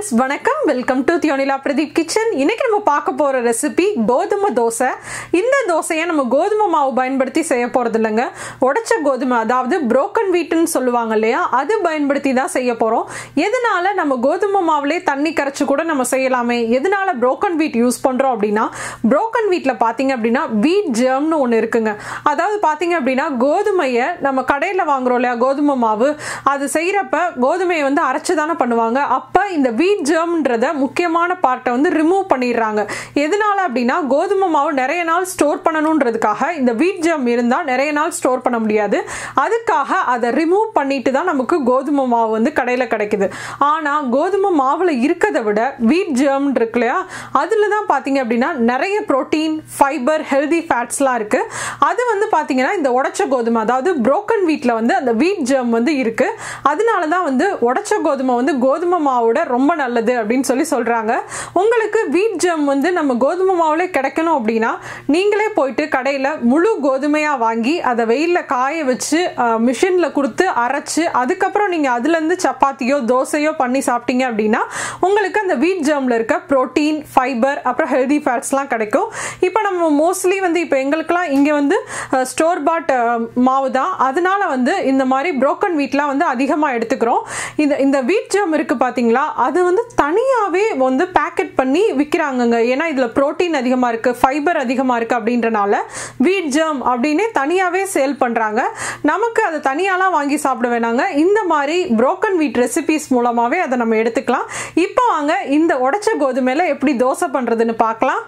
friends, வணக்கம். Welcome to thiyonilapradeep kitchen. இன்னைக்கு நம்ம பார்க்க போற ரெசிபி கோதுமை தோசை. இந்த தோசையை நம்ம கோதுமை மாவு பயன்படுத்தி செய்ய போறது இல்லைங்க. உடைச்ச கோதுமை, அதாவது broken wheat ன்னு சொல்லுவாங்க இல்லையா, அது பயன்படுத்தி தான் செய்ய போறோம். எதனால நம்ம கோதுமை மாவுலே தண்ணி கரைச்சு கூட நம்ம செய்யலாமே, எதனால broken wheat யூஸ் பண்றோம் அப்படின்னா, broken wheatல பாத்தீங்க அப்படின்னா wheat germனு ஒன்று இருக்குங்க. அதாவது பாத்தீங்க அப்படின்னா கோதுமையை நம்ம கடையில் வாங்குறோம் இல்லையா, கோதுமை மாவு, அது செய்யறப்ப கோதுமையை வந்து அரைச்சு தானே பண்ணுவாங்க. அப்ப இந்த வீட் ஜெர்ம்ன்றத முக்கியமான பார்ட்டை வந்து ரிமூவ் பண்ணிடுறாங்க. எதனால அப்படின்னா கோதுமை மாவு நிறைய நாள் ஸ்டோர் பண்ணணும்ன்றதுக்காக இந்த வீட் ஜெர்ம் இருந்தா நிறைய நாள் ஸ்டோர் பண்ண முடியாது. அதுக்காக அதை ரிமூவ் பண்ணிட்டு தான் நமக்கு கோதுமை மாவு வந்து கடையில் கிடைக்குது. ஆனா கோதுமை மாவுல இருக்கிறத விட வீட் ஜெர்ம் இருக்கு இல்லையா, அதுல தான் பாத்தீங்க அப்படின்னா நிறைய புரோட்டீன், ஃபைபர், ஹெல்தி ஃபேட்ஸ்லாம் இருக்கு. அது வந்து பாத்தீங்கன்னா இந்த உடைச்ச கோதுமை, அதாவது புரோக்கன் வீட்ல வந்து அந்த வீட் ஜெர்ம் வந்து இருக்கு. அதனால தான் வந்து உடைச்ச கோதுமை வந்து கோதுமை மாவோட ரொம்ப நல்லது அப்படின்னு சொல்லி சொல்றாங்க. உங்களுக்கு வீட் ஜெர்ம் வந்து நம்ம கோதுமை மாவுல கிடைக்கணும் அப்படின்னா நீங்களே போயிட்டு கடையில முழு கோதுமையா வாங்கி அதை வெயில்ல காய வச்சு மிஷின்ல கொடுத்து அரைச்சு அதுக்கப்புறம் நீங்க அதுல இருந்து சப்பாத்தியோ தோசையோ பண்ணி சாப்பிட்டீங்க அப்படின்னா உங்களுக்கு அந்த வீட் ஜெர்ம்ல இருக்க புரோட்டீன், ஃபைபர், அப்புறம் ஹெல்தி ஃபேட்ஸ்லாம் கிடைக்கும். இப்போ நம்ம மோஸ்ட்லி வந்து இப்போ எங்களுக்குலாம் இங்க வந்து ஸ்டோர் பாட் மாவு தான், அதனால வந்து இந்த மாதிரி புரோக்கன் வீட்லாம் வந்து அதிகமா எடுத்துக்கிறோம். இந்த வீட் ஜெர்ம் இருக்கு பாத்தீங்களா, அது வந்து தனியாவே வந்து பேக்கெட் பண்ணி விற்கிறாங்கங்க. ஏன்னா இதுல புரோட்டீன் அதிகமா இருக்கு, ஃபைபர் அதிகமா இருக்கு அப்படின்றனால வீட் ஜெர்ம் அப்படின்னே தனியாவே சேல் பண்றாங்க. நமக்கு அதை தனியாலாம் வாங்கி சாப்பிட வேணாங்க. இந்த மாதிரி புரோக்கன் வீட் ரெசிபிஸ் மூலமாவே அதை நம்ம எடுத்துக்கலாம். இப்போ வாங்க இந்த உடைச்ச கோதுமையில எப்படி தோசை பண்றதுன்னு பார்க்கலாம்.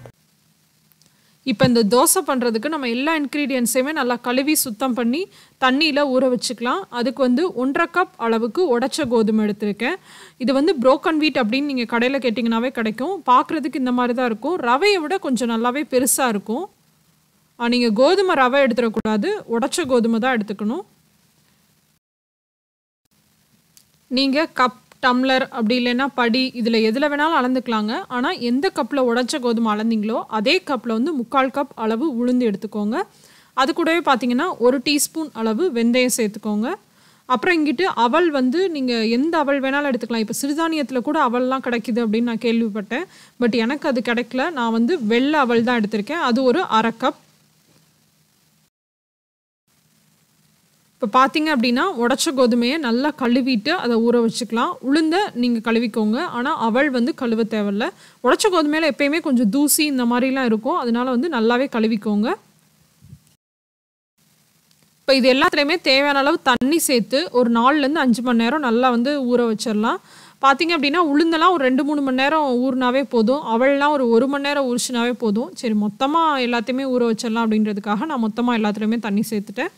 இப்போ இந்த தோசை பண்ணுறதுக்கு நம்ம எல்லா இன்க்ரீடியன்ஸையுமே நல்லா கழுவி சுத்தம் பண்ணி தண்ணியில் ஊற வச்சுக்கலாம். அதுக்கு வந்து 1.5 கப் அளவுக்கு உடைச்ச கோதுமை எடுத்திருக்கேன். இது வந்து புரோக்கன் வீட் அப்படின்னு நீங்கள் கடையில் கேட்டிங்கனாவே கிடைக்கும். பார்க்குறதுக்கு இந்த மாதிரி தான் இருக்கும். ரவையை விட கொஞ்சம் நல்லாவே பெருசாக இருக்கும். நீங்கள் கோதுமை ரவை எடுத்துடக்கூடாது, உடைச்ச கோதுமை தான் எடுத்துக்கணும். நீங்கள் கப், டம்ளர், அப்படி இல்லைன்னா படி, இதில் எதில் வேணாலும் அளந்துக்கலாங்க. ஆனால் எந்த கப்பில் உடைச்ச கோதுமை அளந்தீங்களோ அதே கப்பில் வந்து 3/4 கப் அளவு உளுந்து எடுத்துக்கோங்க. அது கூடவே பார்த்தீங்கன்னா 1 டீஸ்பூன் அளவு வெந்தயம் சேர்த்துக்கோங்க. அப்புறம் இங்கிட்டு அவல் வந்து நீங்கள் எந்த அவல் வேணாலும் எடுத்துக்கலாம். இப்போ சிறுதானியத்தில் கூட அவல்லாம் கிடைக்குது அப்படின்னு நான் கேள்விப்பட்டேன். பட் எனக்கு அது கிடைக்கல. நான் வந்து வெள்ளை அவல் தான் எடுத்திருக்கேன். அது ஒரு 1/2 கப். இப்போ பார்த்தீங்க அப்படின்னா உடைச்ச கோதுமையை நல்லா கழுவிட்டு அதை ஊற வச்சுக்கலாம். உளுந்த நீங்கள் கழுவிக்கோங்க, ஆனால் அவல் வந்து கழுவ தேவையில்லை. உடைச்ச கோதுமையில் எப்பயுமே கொஞ்சம் தூசி இந்த மாதிரிலாம் இருக்கும், அதனால வந்து நல்லாவே கழுவிக்கோங்க. இப்போ இது எல்லாத்துலேயுமே தேவையான அளவு தண்ணி சேர்த்து ஒரு 4லேருந்து 5 மணி நேரம் நல்லா வந்து ஊற வச்சிடலாம். பார்த்தீங்க அப்படின்னா உளுந்தெல்லாம் ஒரு 2-3 மணி நேரம் ஊறினாவே போதும். அவள்லாம் ஒரு 1 மணி நேரம் ஊறிச்சினாவே போதும். சரி, மொத்தமாக எல்லாத்தையுமே ஊற வச்சிடலாம் அப்படின்றதுக்காக நான் மொத்தமாக எல்லாத்துலேயுமே தண்ணி சேர்த்துட்டேன்.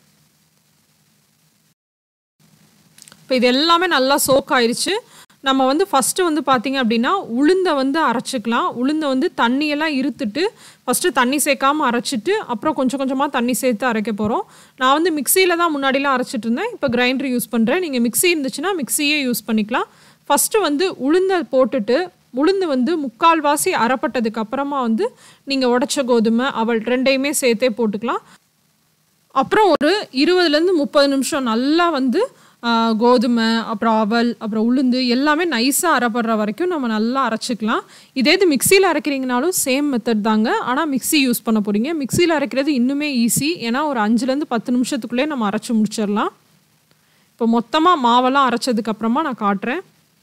இப்போ இது எல்லாமே நல்லா சோக் ஆயிடுச்சு. நம்ம வந்து ஃபஸ்ட்டு வந்து பார்த்திங்க அப்படின்னா உளுந்தை வந்து அரைச்சிக்கலாம். உளுந்தை வந்து தண்ணியெல்லாம் இருத்துட்டு ஃபஸ்ட்டு தண்ணி சேர்க்காமல் அரைச்சிட்டு அப்புறம் கொஞ்சம் கொஞ்சமாக தண்ணி சேர்த்து அரைக்க போகிறோம். நான் வந்து மிக்சியில் தான் முன்னாடிலாம் அரைச்சிட்டு இருந்தேன். இப்போ கிரைண்டர் யூஸ் பண்ணுறேன். நீங்கள் மிக்சி இருந்துச்சுன்னா மிக்சியே யூஸ் பண்ணிக்கலாம். ஃபஸ்ட்டு வந்து உளுந்தை போட்டுட்டு உளுந்து வந்து 3/4 வாசி அரைப்பட்டதுக்கு அப்புறமா வந்து நீங்கள் உடைச்ச கோதுமை, அவல் ரெண்டையுமே சேர்த்தே போட்டுக்கலாம். அப்புறம் ஒரு 20லேருந்து 30 நிமிஷம் நல்லா வந்து கோதுமை, அப்புறம் அவல், அப்புறம் உளுந்து எல்லாமே நைஸாக அரைப்படுற வரைக்கும் நம்ம நல்லா அரைச்சிக்கலாம். இதே இது மிக்சியில் அரைக்கிறீங்கனாலும் சேம் மெத்தட் தாங்க. ஆனால் மிக்சி யூஸ் பண்ண போகிறீங்க. மிக்சியில் அரைக்கிறது இன்னுமே ஈஸி. ஏன்னா ஒரு 5லேருந்து 10 நிமிஷத்துக்குள்ளே நம்ம அரைச்சி முடிச்சிடலாம். இப்போ மொத்தமாக மாவெல்லாம் அரைச்சதுக்கப்புறமா நான் காட்டுறேன்.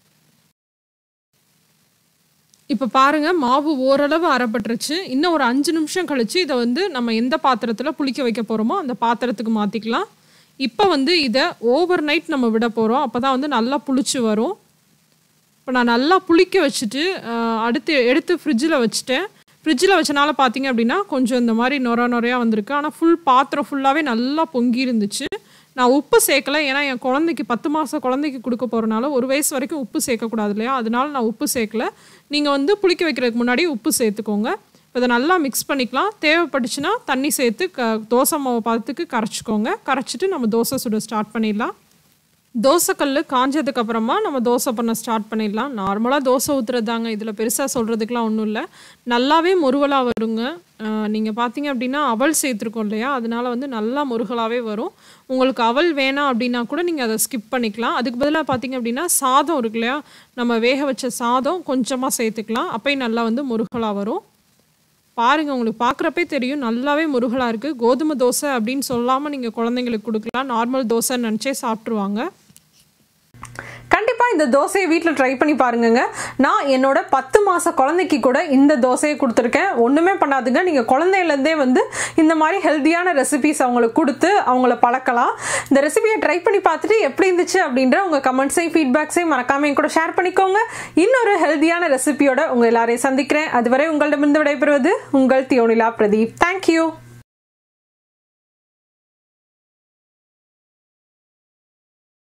இப்போ பாருங்கள், மாவு ஓரளவு அரைப்பட்டுருச்சு. இன்னும் ஒரு 5 நிமிஷம் கழித்து இதை வந்து நம்ம எந்த பாத்திரத்தில் புளிக்க வைக்க போகிறோமோ அந்த பாத்திரத்துக்கு மாற்றிக்கலாம். இப்போ வந்து இதை ஓவர் நைட் நம்ம விட போகிறோம். அப்போ தான் வந்து நல்லா புளிச்சு வரும். இப்போ நான் நல்லா புளிக்க வச்சுட்டு எடுத்து ஃப்ரிட்ஜில் வச்சுட்டேன். ஃப்ரிட்ஜில் வச்சனால பார்த்தீங்க அப்படின்னா கொஞ்சம் இந்த மாதிரி நொறையாக வந்திருக்கு. ஆனால் ஃபுல் பாத்திரம் ஃபுல்லாகவே நல்லா பொங்கி இருந்துச்சு. நான் உப்பு சேர்க்கலை, ஏன்னா என் குழந்தைக்கு 10 மாதம் குழந்தைக்கு கொடுக்க போகிறனால 1 வயசு வரைக்கும் உப்பு சேர்க்கக்கூடாது இல்லையா, அதனால நான் உப்பு சேர்க்கலை. நீங்கள் வந்து புளிக்க வைக்கிறதுக்கு முன்னாடி உப்பு சேர்த்துக்கோங்க. இதை நல்லா மிக்ஸ் பண்ணிக்கலாம். தேவைப்பட்டுச்சுன்னா தண்ணி சேர்த்து தோசை மாவு பார்த்துக்கு கரைச்சிக்கோங்க. கரைச்சிட்டு நம்ம தோசை சுட ஸ்டார்ட் பண்ணிடலாம். தோசைக்கல் காஞ்சதுக்கு அப்புறமா நம்ம தோசை பண்ண ஸ்டார்ட் பண்ணிடலாம். நார்மலாக தோசை ஊற்றுறதாங்க, இதில் பெருசாக சொல்கிறதுக்கெலாம் ஒன்றும் இல்லை. நல்லாவே முருகலாக வருங்க. நீங்கள் பார்த்தீங்க அப்படின்னா அவல் சேர்த்துருக்கோம் இல்லையா, அதனால வந்து நல்லா முருகலாகவே வரும். உங்களுக்கு அவல் வேணாம் அப்படின்னா கூட நீங்கள் அதை ஸ்கிப் பண்ணிக்கலாம். அதுக்கு பதிலாக பார்த்தீங்க அப்படின்னா சாதம் இருக்கு இல்லையா, நம்ம வேக வச்ச சாதம் கொஞ்சமாக சேர்த்துக்கலாம். அப்போயும் நல்லா வந்து முருகலாக வரும். பாருங்கள், உங்களுக்கு பார்க்குறப்பே தெரியும் நல்லாவே முருகலாக இருக்குது. கோதுமை தோசை அப்படின்னு சொல்லாமல் நீங்கள் குழந்தைங்களுக்கு கொடுக்கலாம். நார்மல் தோசைன்னு நினச்சே சாப்பிட்ருவாங்க. கண்டிப்பாக இந்த தோசையை வீட்டில் ட்ரை பண்ணி பாருங்க. நான் என்னோட 10 மாத குழந்தைக்கு கூட இந்த தோசையை கொடுத்துருக்கேன். ஒன்றுமே பண்ணாதுங்க. நீங்கள் குழந்தையிலேருந்தே வந்து இந்த மாதிரி ஹெல்த்தியான ரெசிபிஸ் அவங்களுக்கு கொடுத்து அவங்கள பழக்கலாம். இந்த ரெசிபியை ட்ரை பண்ணி பார்த்துட்டு எப்படி இருந்துச்சு அப்படின்ற உங்கள் கமெண்ட்ஸையும் ஃபீட்பேக்ஸையும் மறக்காம என் கூட ஷேர் பண்ணிக்கோங்க. இன்னொரு ஹெல்த்தியான ரெசிபியோட உங்கள் எல்லாரையும் சந்திக்கிறேன். அதுவரை உங்களிடமிருந்து விடைபெறுவது உங்கள் தியோனிலா பிரதீப். தேங்க்யூ.